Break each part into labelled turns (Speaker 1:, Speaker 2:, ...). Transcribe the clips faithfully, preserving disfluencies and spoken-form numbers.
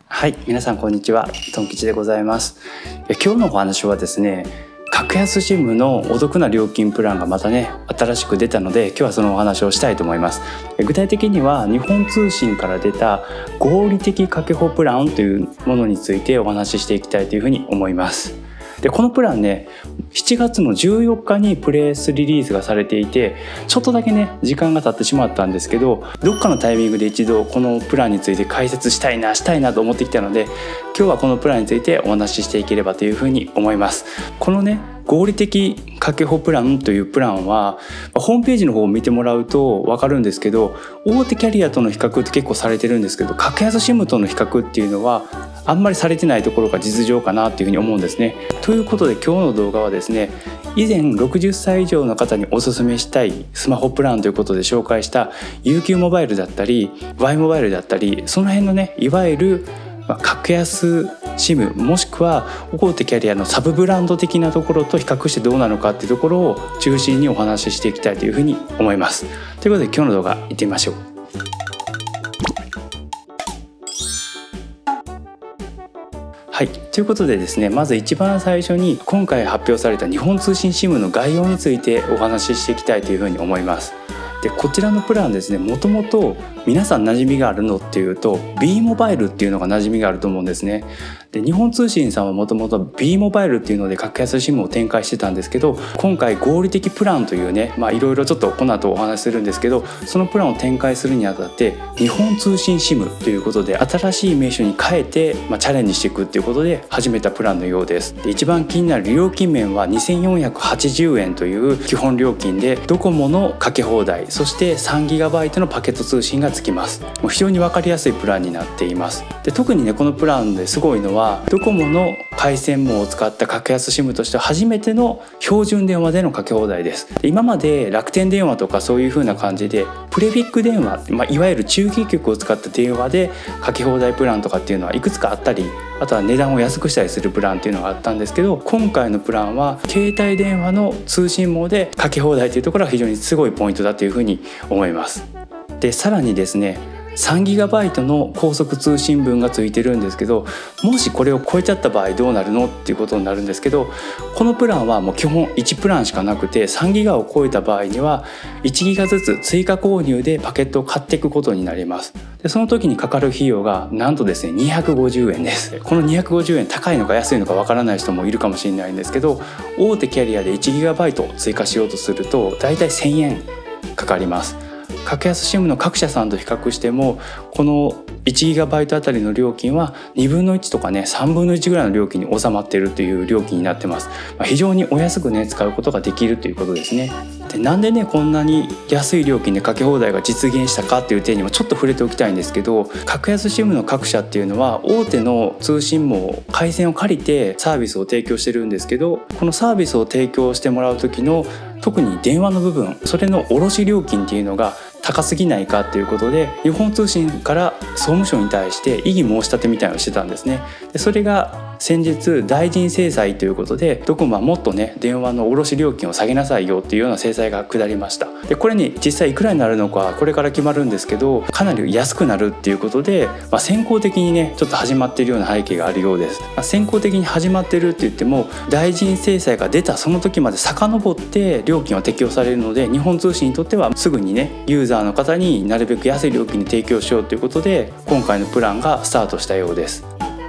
Speaker 1: はい、皆さんこんにちは、トン吉でございます。今日のお話はですね、格安 SIM のお得な料金プランがまたね新しく出たので、今日はそのお話をしたいと思います。具体的には日本通信から出た合理的かけほプランというものについてお話ししていきたいというふうに思います。でこのプランね、しちがつのじゅうよっかにプレスリリースがされていて、ちょっとだけね時間が経ってしまったんですけど、どっかのタイミングで一度このプランについて解説したいなしたいなと思ってきたので、今日はこのプランについてお話ししていければというふうに思います。このね合理的かけほプランというプランはホームページの方を見てもらうと分かるんですけど、大手キャリアとの比較って結構されてるんですけど、格安 SIM との比較っていうのはあんまりされてないところが実情かなっていうふうに思うんですね。ということで今日の動画はですね、以前ろくじゅっさい以上の方におすすめしたいスマホプランということで紹介した ユーキュー モバイルだったり ワイ モバイルだったり、その辺のねいわゆる格安 SIM もしくは大手キャリアのサブブランド的なところと比較してどうなのかっていうところを中心にお話ししていきたいというふうに思います。ということで今日の動画行ってみましょう。はい、ということでですね、まず一番最初に今回発表された日本通信 SIM の概要についてお話ししていきたいというふうに思います。でこちらのプランですね、もともと皆さん馴染みがあるのっていうと B モバイルっていうのが馴染みがあると思うんですね。で日本通信さんはもともと B モバイルっていうので格安 SIM を展開してたんですけど、今回合理的プランというね、まあいろいろちょっとこの後お話しするんですけど、そのプランを展開するにあたって日本通信 SIM ということで新しい名称に変えて、まあ、チャレンジしていくっていうことで始めたプランのようです。で一番気になる料金面はにせんよんひゃくはちじゅうえんという基本料金で、ドコモのかけ放題、そして さんギガバイト のパケット通信がつきます。もう非常に分かりやすいプランになっています。で特にねこのプランですごいのは、ドコモの回線網を使った格安 SIM として初めての標準電話でのかけ放題です。で今まで楽天電話とかそういう風な感じでプレビッグ電話、まあ、いわゆる中継局を使った電話でかけ放題プランとかっていうのはいくつかあったり、あとは値段を安くしたりするプランっていうのがあったんですけど、今回のプランは携帯電話の通信網でかけ放題というところが非常にすごいポイントだというふうに思います。でさらにですね、さんギガバイト の高速通信分がついてるんですけど、もしこれを超えちゃった場合どうなるのっていうことになるんですけど、このプランはもう基本いちプランしかなくて、さんギガを超えた場合にはいちギガずつ追加購入でパケットを買っていくことになります。でその時にかかる費用がなんとですねにひゃくごじゅうえんです。このにひゃくごじゅうえん高いのか安いのかわからない人もいるかもしれないんですけど、大手キャリアでいちギガバイト追加しようとするとだいたいせんえんかかります。格安 SIM の各社さんと比較しても、このいちギガバイトあたりの料金はにぶんのいちとかねさんぶんのいちぐらいの料金に収まっているという料金になってます。まあ、非常にお安くね使うことができるということですね。でなんでねこんなに安い料金でかけ放題が実現したかっていう点にもちょっと触れておきたいんですけど、格安 SIM の各社っていうのは大手の通信網回線を借りてサービスを提供してるんですけど、このサービスを提供してもらう時の特に電話の部分、それの卸料金っていうのが高すぎないかということで、日本通信から総務省に対して異議申し立てみたいなのをしてたんですね。でそれが先日大臣制裁ということで、ドコモはもっとね電話の卸料金を下げなさいよっていうような制裁が下りました。でこれに実際いくらになるのかこれから決まるんですけど、かなり安くなるっていうことで、まあ、先行的にねちょっと始まっているような背景があるようです。まあ、先行的に始まってるって言っても、大臣制裁が出たその時まで遡って料金は適用されるので、日本通信にとってはすぐにねユーザーの方になるべく安い料金で提供しようということで、今回のプランがスタートしたようです。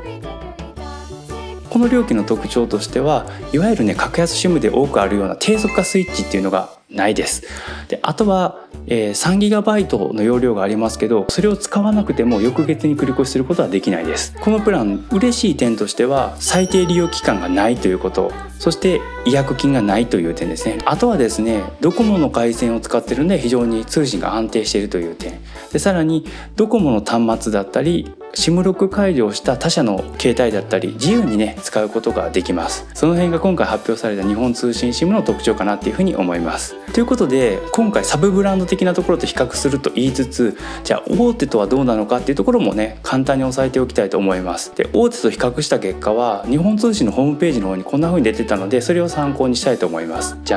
Speaker 1: この料金の特徴としては、いわゆるね格安 SIM で多くあるような低速化スイッチっていうのがないです。であとは、えー、さんギガバイト の容量がありますけど、それを使わなくても翌月に繰り越しすることはできないです。このプラン嬉しい点としては最低利用期間がないということ、そして違約金がないという点ですね。あとはですね、ドコモの回線を使っているので非常に通信が安定しているという点で、さらにドコモの端末だったり SIM ロック解除をした他社の携帯だったり自由にね使うことができます。その辺が今回発表された日本通信 SIM の特徴かなっていうふうに思います。ということで今回サブブランド的なところと比較すると言いつつ、じゃあ大手とはどうなのかっていうところもね簡単に押さえておきたいと思います。で大手と比較した結果は日本通信のホームページの方にこんな風に出てたので、それを参考にしたいと思います。じゃんと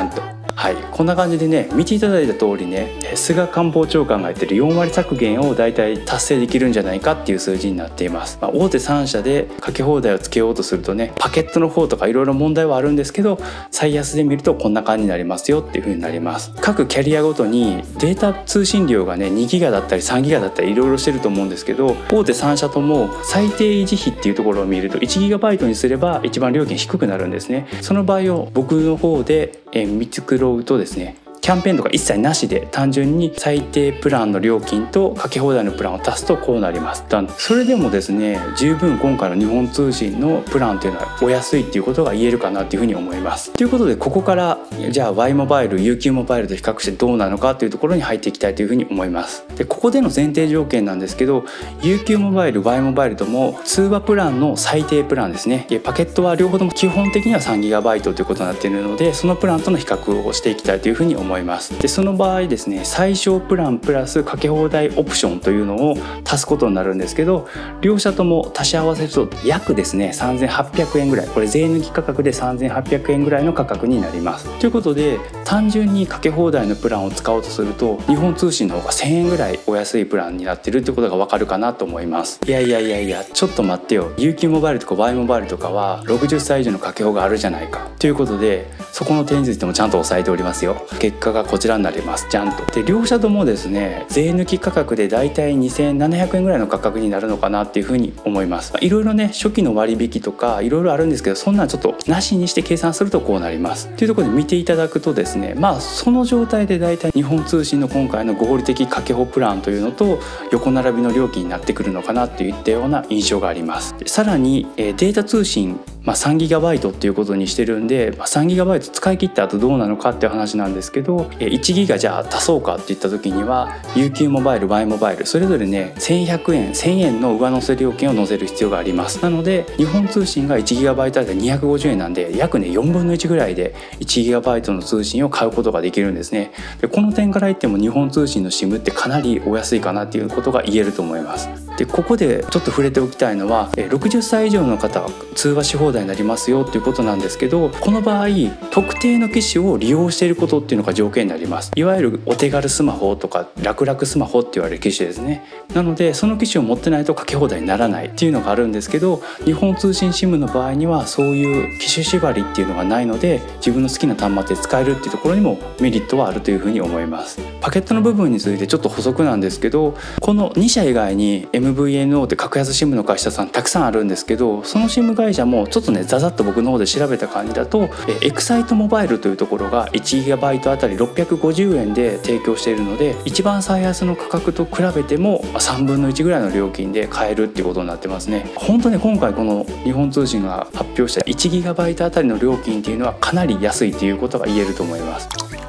Speaker 1: はい、こんな感じでね、見ていただいた通りね、菅官房長官が言ってるよんわり削減をだいたい達成できるんじゃないかっていう数字になっています。まあ、大手さん社でかけ放題をつけようとするとね、パケットの方とかいろいろ問題はあるんですけど、最安で見るとこんな感じになりますよっていう風になります。各キャリアごとにデータ通信量がねにギガだったりさんギガだったりいろいろしてると思うんですけど、大手さん社とも最低維持費っていうところを見るといちギガバイトにすれば一番料金低くなるんですね。その場合を僕の方で見繕うとですね、キャンペーンとか一切なしで単純に最低プランの料金とかけ放題のプランを足すとこうなります。それでもですね、十分今回の日本通信のプランというのはお安いっていうことが言えるかなというふうに思います。ということで、ここからじゃあ Y モバイル ユーキュー モバイルと比較してどうなのかというところに入っていきたいというふうに思います。でここでの前提条件なんですけど、 ユーキュー モバイル Y モバイルとも通話プランの最低プランですね、パケットは両方とも基本的には さんギガバイト ということになっているので、そのプランとの比較をしていきたいというふうに思います。でその場合ですね、最小プランプラスかけ放題オプションというのを足すことになるんですけど、両者とも足し合わせると約ですねさんぜんはっぴゃくえんぐらい、これ税抜き価格でさんぜんはっぴゃくえんぐらいの価格になります。ということで、単純にかけ放題のプランを使おうとすると日本通信の方がせんえんぐらいお安いプランになってるってことがわかるかなと思います。いやいやいやいや、ちょっと待ってよ、 ユーキュー モバイルとか Y モバイルとかはろくじゅっさい以上のかけ放があるじゃないかということで、そこの点についてもちゃんと押さえておりますよ。結果がこちらになります。じゃんと。で両社ともですね、税抜き価格でだいたいにせんななひゃくえんぐらいの価格になるのかなっていうふうに思います。いろいろね、初期の割引とかいろいろあるんですけど、そんなんちょっとなしにして計算するとこうなりますというところで見ていただくとですね、まあその状態でだいたい日本通信の今回の合理的かけ放プランというのと横並びの料金になってくるのかなっていったような印象があります。でさらにデータ通信、まあ、さんギガバイトっていうことにしてるんで、まあ、さんギガバイト使い切った後どうなのかっていう話なんですけど、いちギガじゃあ足そうかっていった時には ユーキュー モバイル Y モバイルそれぞれねせんひゃくえんせんえんの上乗せ料金を乗せる必要があります。なので日本通信が いちギガバイト あたりにひゃくごじゅうえんなんで、約ねよんぶんのいちぐらいで いちギガバイト の通信を買うことができるんですね。でこの点から言っても日本通信の SIM ってかなりお安いかなっていうことが言えると思います。でここでちょっと触れておきたいのは、ろくじゅっさい以上の方は通話し放題になりますよということなんですけど、この場合特定の機種を利用していることっていうのが条件になります。いわゆるお手軽スマホとか楽々スマホって言われる機種ですね。なのでその機種を持ってないとかけ放題にならないっていうのがあるんですけど、日本通信 SIM の場合にはそういう機種縛りっていうのがないので、自分の好きな端末で使えるっていうところにもメリットはあるというふうに思います。パケットの部分についてちょっと補足なんですけど、このに社以外に エムブイエヌオー って格安 SIM の会社さんたくさんあるんですけど、その SIM 会社もちょっとねざざっと僕の方で調べた感じだと、エクサイトモバイルというところが いちギガバイト あたりろっぴゃくごじゅうえんで提供しているので、一番最安の価格と比べてもさんぶんのいちぐらいの料金で買えるっていうことになってますね。本当ね、今回この日本通信が発表した いちギガバイト あたりの料金っていうのはかなり安いということが言えると思います。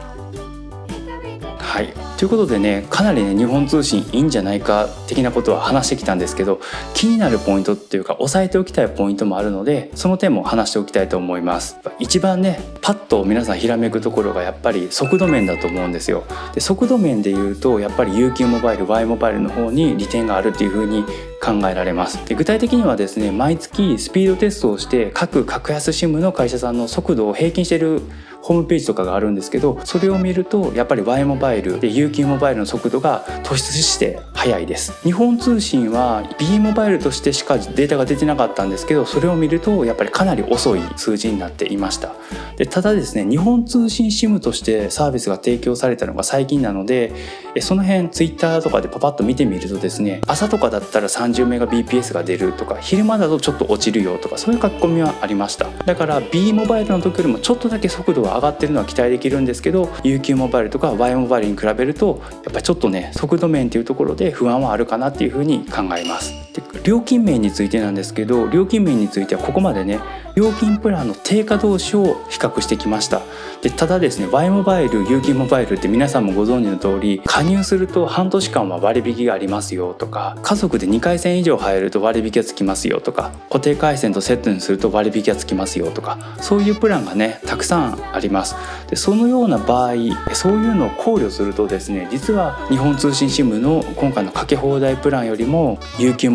Speaker 1: はい、ということでね、かなりね日本通信いいんじゃないか的なことは話してきたんですけど、気になるポイントっていうか押さえておきたいポイントもあるので、その点も話しておきたいと思います。一番ねパッと皆さんひらめくところがやっぱり速度面だと思うんですよ。で速度面でいうとやっぱり ユーキュー モバイル Y モバイルの方に利点があるっていうふうに考えられます。で具体的にはですね、毎月スピードテストをして各格安 SIM の会社さんの速度を平均しているホームページとかがあるんですけど、それを見るとやっぱり Y モバイルで ユーキュー モバイルの速度が突出して速いです。日本通信は B モバイルとしてしかデータが出てなかったんですけど、それを見るとやっぱりかなり遅い数字になっていました。でただですね、日本通信 SIM としてサービスが提供されたのが最近なので、その辺 Twitter とかでパパッと見てみるとですね、朝とかだったら さんじゅうメガビーピーエス が出るとか、昼間だとちょっと落ちるよとか、そういう書き込みはありました。だから B モバイルの時よりもちょっとだけ速度は上がってるのは期待できるんですけど、 ユーキュー モバイルとか Y モバイルに比べるとやっぱりちょっとね速度面っていうところで不安はあるかなっていうふうに考えます。で料金面についてなんですけど、料金面についてはここまでね料金プランの定価同士を比較してきました。でただですね、 Y モバイル ユーキュー モバイルって皆さんもご存知の通り、加入すると半年間は割引がありますよとか、家族でにかいせん以上入ると割引がつきますよとか、固定回線とセットにすると割引がつきますよとか、そういうプランがねたくさんあります。でそのような場合、そういうのを考慮するとですね、実は日本通信 SIM の今回のかけ放題プランよりも ユーキュー モ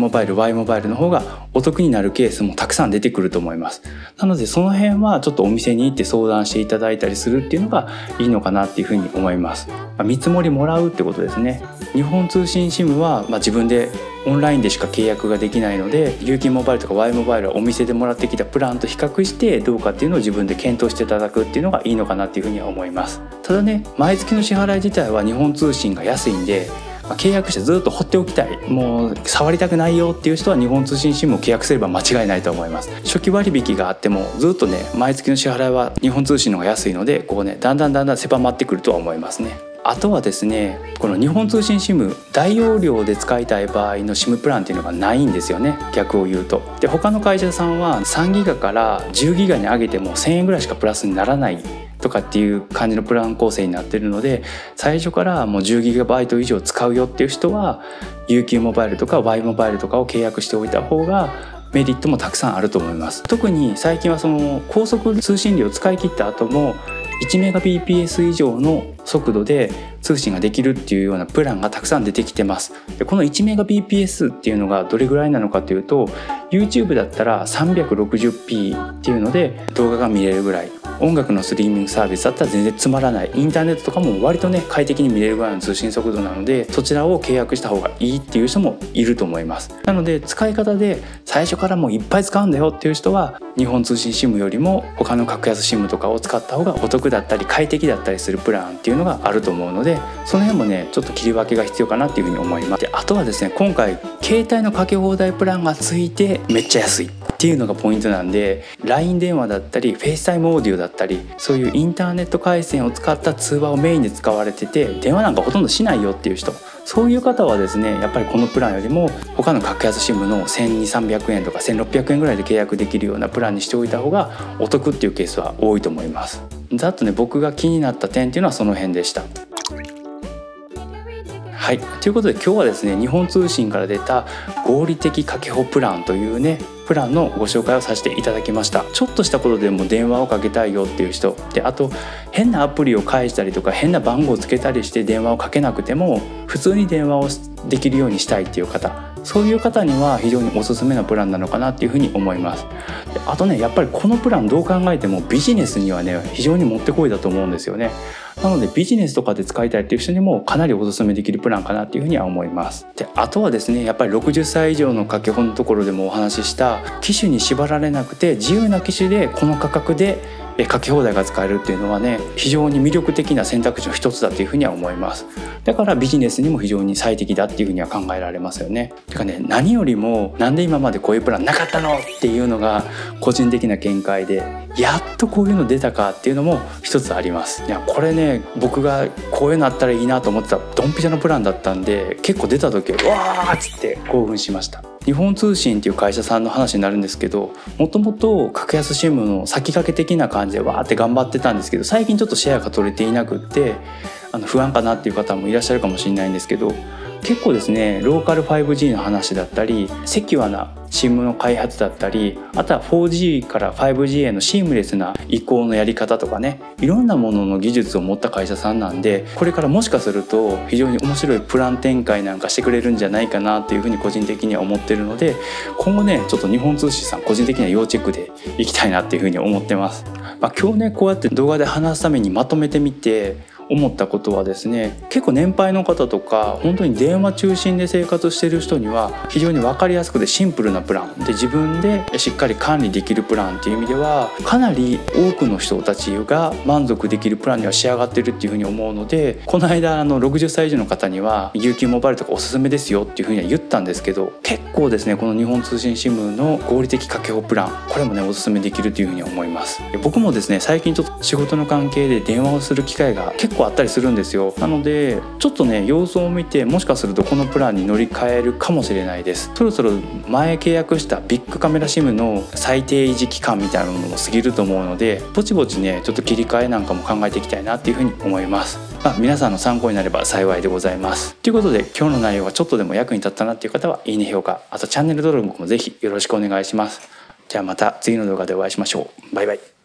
Speaker 1: モバイル ワイ モバイルの方がお得になるケースもたくさん出てくると思います。なのでその辺はちょっとお店に行って相談していただいたりするっていうのがいいのかなっていうふうに思います。まあ、見積もりもらうってことですね。日本通信 シム はまあ自分でオンラインでしか契約ができないので、 ユーキー モバイルとか ワイ モバイルはお店でもらってきたプランと比較してどうかっていうのを自分で検討していただくっていうのがいいのかなっていうふうには思います。ただね、毎月の支払い自体は日本通信が安いんで、まあ、契約してずっと放っておきたい、もう触りたくないよっていう人は日本通信 シム を契約すれば間違いないと思います。初期割引があってもずっとね、毎月の支払いは日本通信の方が安いので、こうね、だんだんだんだん狭まってくるとは思いますね。あとはですね、この日本通信 シム 大容量で使いたい場合の シム プランっていうのがないんですよね、逆を言うと。で、他の会社さんはさんギガからじゅうギガに上げてもせんえんぐらいしかプラスにならないとかっていう感じのプラン構成になってるので、最初からもうじゅうギガバイト以上使うよっていう人は ユーキー モバイルとか ワイ モバイルとかを契約しておいた方がメリットもたくさんあると思います。特に最近はその高速通信量を使い切った後もいちメガビーピーエス 以上の速度で通信ができるっていうようなプランがたくさん出てきてます。で、この いちメガビーピーエス っていうのがどれぐらいなのかというと、 YouTube だったら さんびゃくろくじゅうピー っていうので動画が見れるぐらい、音楽のストリーミングサービスだったら全然つまらない、インターネットとかも割とね快適に見れるぐらいの通信速度なので、そちらを契約した方がいいっていう人もいると思います。なので使い方で最初からもういっぱい使うんだよっていう人は日本通信 シム よりも他の格安 シム とかを使った方がお得だったり快適だったりするプランっていうのがあると思うので、その辺もねちょっと切り分けが必要かなっていうふうに思います。で、あとはですね、今回携帯のかけ放題プランがついてめっちゃ安いっていうのがポイントなんで、 ライン 電話だったり フェイスタイム オーディオだったり、そういうインターネット回線を使った通話をメインで使われてて電話なんかほとんどしないよっていう人、そういう方はですね、やっぱりこのプランよりも他の格安 シム のせんにひゃく、さんびゃくえんとかせんろっぴゃくえんぐらいで契約できるようなプランにしておいた方がお得っていうケースは多いと思います。ざっとね、僕が気になった点っていうのはその辺でした。はい、ということで今日はですね、日本通信から出た合理的かけ放プランというねプランのご紹介をさせていただきました。ちょっとしたことでも電話をかけたいよっていう人で、あと変なアプリを返したりとか変な番号をつけたりして電話をかけなくても普通に電話をできるようにしたいっていう方、そういう方には非常におすすめのプランなのかなっていうふうに思います。で、あとね、やっぱりこのプランどう考えてもビジネスにはね非常にもってこいだと思うんですよね。なのでビジネスとかで使いたいっていう人にもかなりおすすめできるプランかなっていうふうには思います。で、あとはですね、やっぱりろくじゅっさい以上のかけ放のところでもお話しした機種に縛られなくて自由な機種でこの価格でかけ放題が使えるっていうのはね、非常に魅力的な選択肢の一つだというふうには思います。だからビジネスにも非常に最適だっていうふうには考えられますよね。てかね、何よりもなんで今までこういうプランなかったのっていうのが個人的な見解で、やっとこういうの出たかっていうのも一つあります。いや、これね、僕がこういうのあったらいいなと思ってたドンピシャのプランだったんで、結構出た時はわーっつって興奮しました。日本通信っていう会社さんの話になるんですけど、もともと格安 シム の先駆け的な感じでわーって頑張ってたんですけど、最近ちょっとシェアが取れていなくって、あの不安かなっていう方もいらっしゃるかもしれないんですけど、結構ですね、ローカル ファイブジー の話だったりセキュアな シム の開発だったり、あとは フォージー から ファイブジー へのシームレスな移行のやり方とかね、いろんなものの技術を持った会社さんなんで、これからもしかすると非常に面白いプラン展開なんかしてくれるんじゃないかなっていうふうに個人的には思ってるので、今後ねちょっと日本通信さん個人的には要チェックでいきたいなっていうふうに思ってます。まあ、今日ねこうやって動画で話すためにまとめてみて思ったことはですね、結構年配の方とか本当に電話中心で生活している人には非常に分かりやすくてシンプルなプランで、自分でしっかり管理できるプランっていう意味ではかなり多くの人たちが満足できるプランには仕上がってるっていうふうに思うので、この間あのろくじゅっさい以上の方には ユーキー モバイルとかおすすめですよっていうふうには言ったんですけど、結構ですねこの日本通信 シム の合理的かけ放プラン、これもねおすすめできるというふうに思います。僕もですね最近ちょっと仕事の関係で電話をする機会が結構あったりするんですよ。なのでちょっとね様子を見て、もしかするとこのプランに乗り換えるかもしれないです。そろそろ前契約したビッグカメラ シム の最低維持期間みたいなものも過ぎると思うので、ぼちぼちねちょっと切り替えなんかも考えていきたいなっていうふうに思います。まあ、皆さんの参考になれば幸いでございます。ということで今日の内容がちょっとでも役に立ったなっていう方はいいね評価、あとチャンネル登録もぜひよろしくお願いします。じゃあまた次の動画でお会いしましょう。バイバイ。